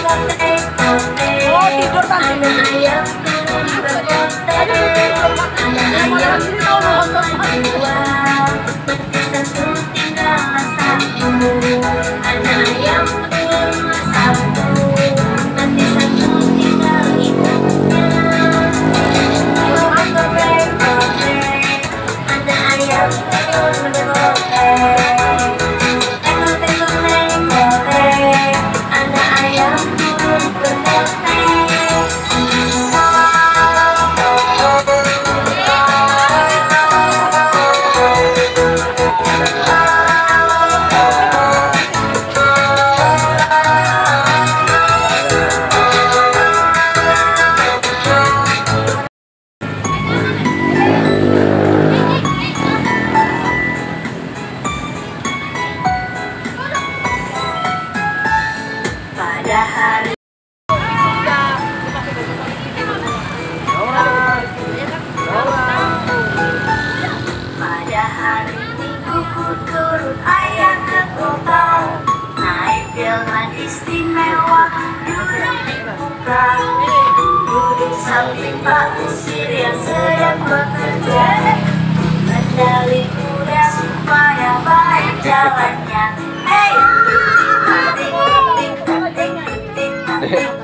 Oh, tidur tadi. Ayam turun berkota, ayam turun berdua, satu tinggal satu. Anak ayam turun satu, nanti satu tinggal ibunya. Ibu berkota, anak ayam turun berkota. Pada hari Minggu ku turun ayam ke kota, naik dengan istimewa, duduk di muka, duduk samping Pak Usir yang sedang bekerja, kendali kuda supaya baik jalannya. Hey, ting ting ting ting ting ting ting.